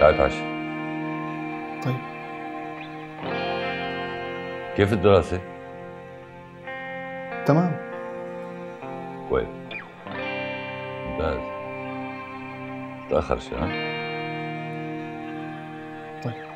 تعال اتعشى. طيب. كيف الدراسة؟ تمام. كويس. ممتاز. تأخرش ها؟ طيب.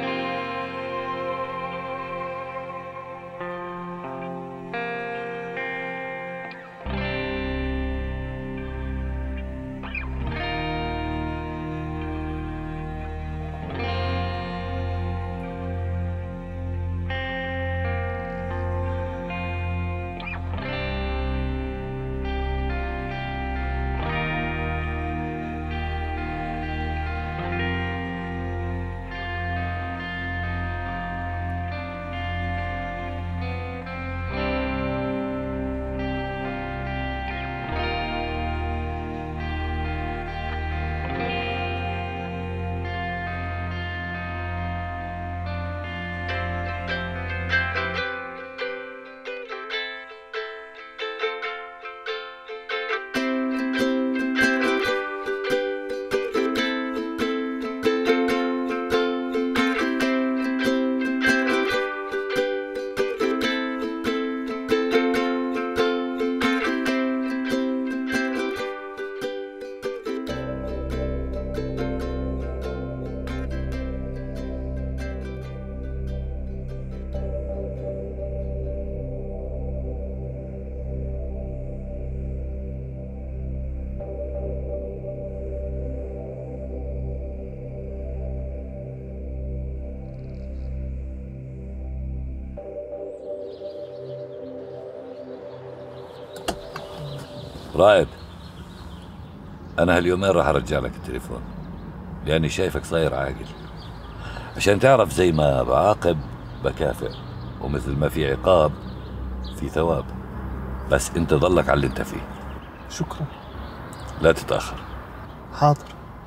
رائد، أنا هاليومين راح أرجع لك التليفون لأني شايفك صاير عاقل، عشان تعرف زي ما بعاقب بكافئ، ومثل ما في عقاب في ثواب. بس أنت ضلك على اللي أنت فيه. شكرا. لا تتأخر. حاضر.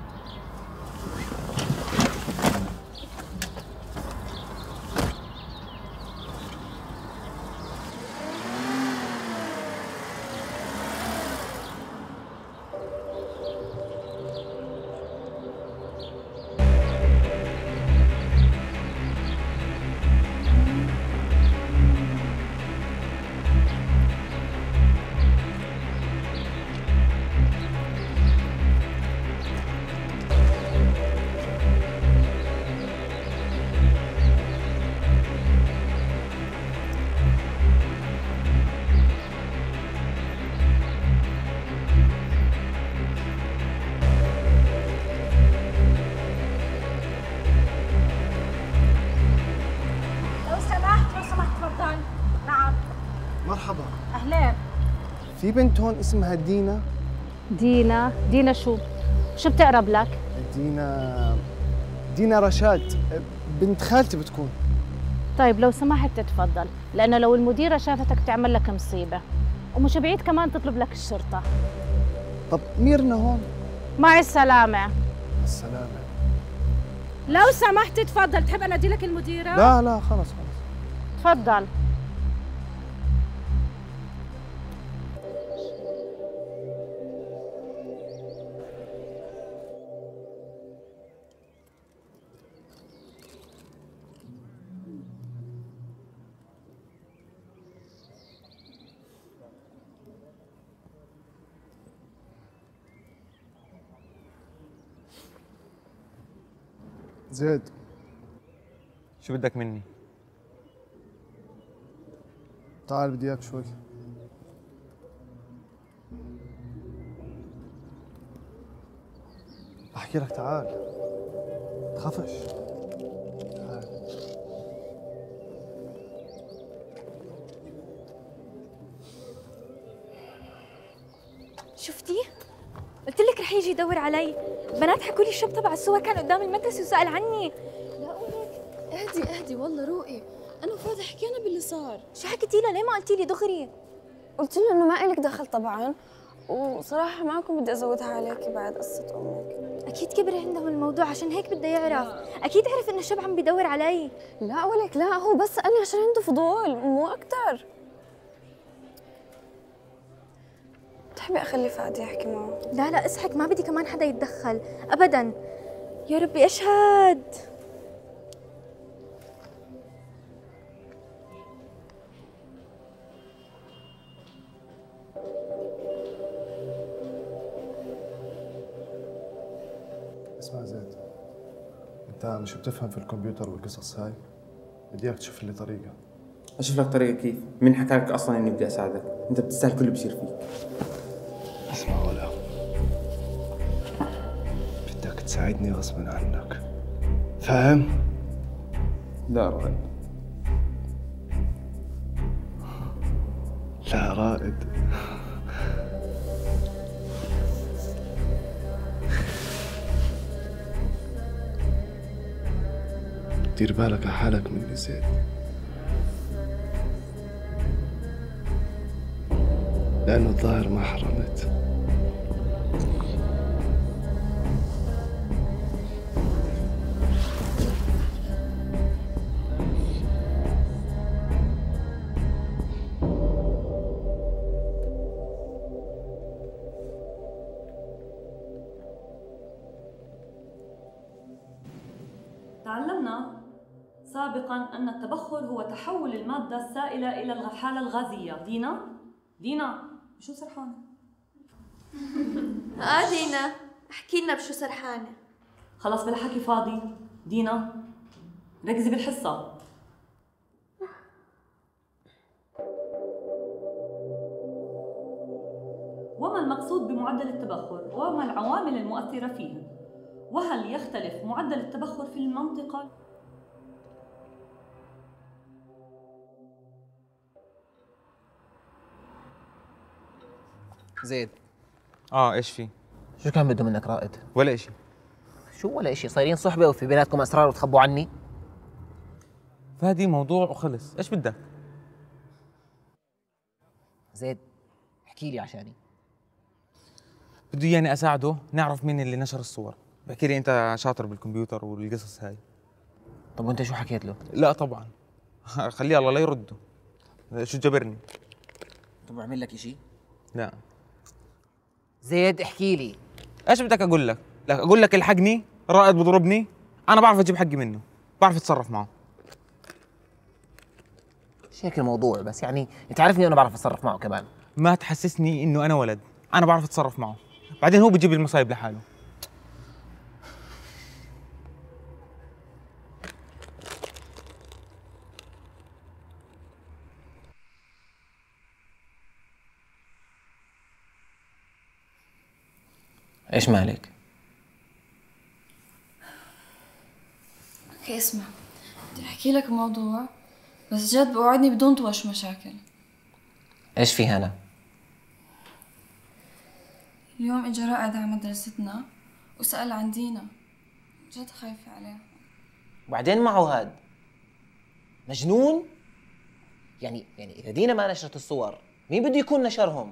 مرحبا. أهلين. في بنت هون اسمها دينا. دينا شو بتقرب لك؟ دينا رشاد، بنت خالتي بتكون. طيب لو سمحت تتفضل، لأنه لو المديرة شافتك تعمل لك مصيبة، ومش بعيد كمان تطلب لك الشرطة. طب ميرنا هون. مع السلامة. السلامة. لو سمحت تتفضل. تحب أنادي لك المديرة؟ لا خلص. تفضل. زيد، شو بدك مني؟ تعال بدي اياك شوي. احكي لك، تعال تخافش. تعال. شفتي؟ قلت لك رح يجي يدور علي. بنات حكوا لي الشاب تبع الصور كان قدام المدرسة وسأل عني. لا قولك اهدي والله روقي، انا وفادي حكينا باللي صار. شو حكيتي له؟ ليه ما قلتي لي دغري؟ قلت له انه ما إلك دخل طبعا، وصراحة معكم بدي ازودها عليكي بعد قصة امك. اكيد كبر عندهم الموضوع عشان هيك بده يعرف. اكيد عرف انه الشاب عم بدور علي. لا ولك لا، هو بس سألني عشان عنده فضول مو اكثر. بتحبي اخلي فادي يحكي معه؟ لا اصحك، ما بدي كمان حدا يتدخل ابدا. يا ربي اشهد. اسمع زيد، انت مش بتفهم في الكمبيوتر والقصص هاي، بدي اياك تشوف لي طريقه. اشوف لك طريقه كيف؟ مين حكى لك اصلا اني بدي اساعدك؟ انت بتستاهل كل اللي بصير فيك. اسمع ولا، بدك تساعدني غصبا عنك، فاهم؟ لا رائد. لا رائد. دير بالك على حالك مني زيد. لأنه الظاهر ما حرمت. تعلمنا سابقا أن التبخر هو تحول المادة السائلة إلى الحالة الغازية. دينا شو سرحانة؟ دينا احكي لنا بشو سرحانة. خلص بلا حكي فاضي. دينا ركزي بالحصة. وما المقصود بمعدل التبخر؟ وما العوامل المؤثرة فيه؟ وهل يختلف معدل التبخر في المنطقة؟ زيد، ايش في؟ شو كان بده منك رائد؟ ولا اشي. شو ولا إشي؟ صايرين صحبة وفي بيناتكم أسرار وتخبوا عني؟ فادي موضوع وخلص، ايش بدك؟ زيد احكي لي عشاني. بده اياني اساعده نعرف مين اللي نشر الصور. بحكي لي انت شاطر بالكمبيوتر والقصص هاي. طب وانت شو حكيت له؟ لا طبعا. خليه الله لا يرده. شو جبرني؟ طب عمل لك إشي؟ لا. زيد احكي لي. ايش بدك اقول لك؟ لا اقول لك الحقني، رائد بضربني، انا بعرف اجيب حقي منه، بعرف اتصرف معه. مش هيك الموضوع، بس يعني انت عارفني انا بعرف اتصرف معه كمان. ما تحسسني انه انا ولد، انا بعرف اتصرف معه، بعدين هو بيجيب لي المصايب لحاله. ايش مالك؟ اوكي اسمع، بدي احكي لك موضوع بس جد بوعدني بدون طوش مشاكل. ايش في هنا؟ اليوم اجى رائد على مدرستنا وسأل عن دينا، جد خايفة عليها. وبعدين معه هاد مجنون؟ يعني اذا دينا ما نشرت الصور مين بده يكون نشرهم؟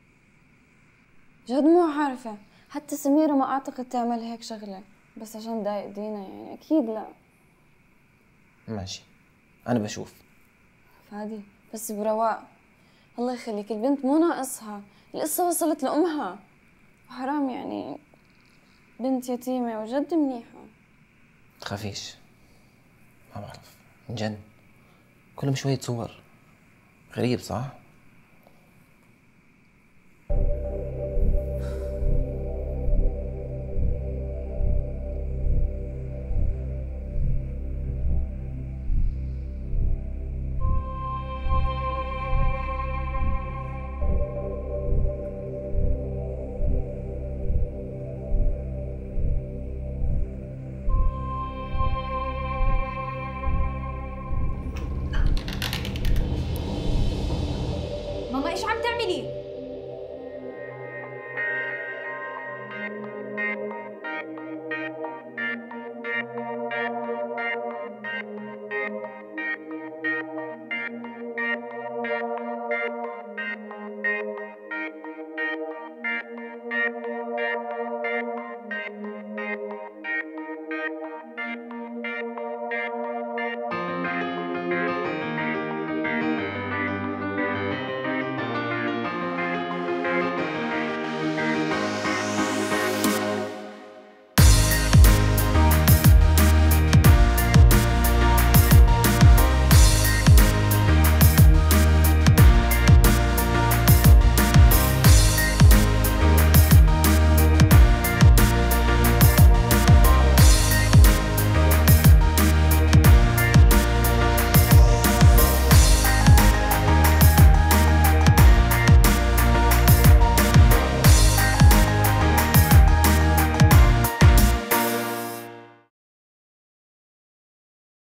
جد مو عارفة، حتى سميرة ما أعتقد تعمل هيك شغلة بس عشان ضايق دينا، يعني أكيد لا. ماشي أنا بشوف. فادي بس برواق، الله يخليك، البنت مو ناقصها، القصة وصلت لأمها وحرام، يعني بنت يتيمة وجد منيحة. تخافيش، ما بعرف نجن، كلهم شوية صور. غريب صح؟ ماما ايش عم تعملي؟